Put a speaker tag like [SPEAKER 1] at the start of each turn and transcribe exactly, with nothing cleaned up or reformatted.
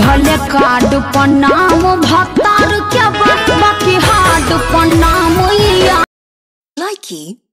[SPEAKER 1] भले कार्ड पर नाम भतार के बाकी हार्ड पर नाम। Likey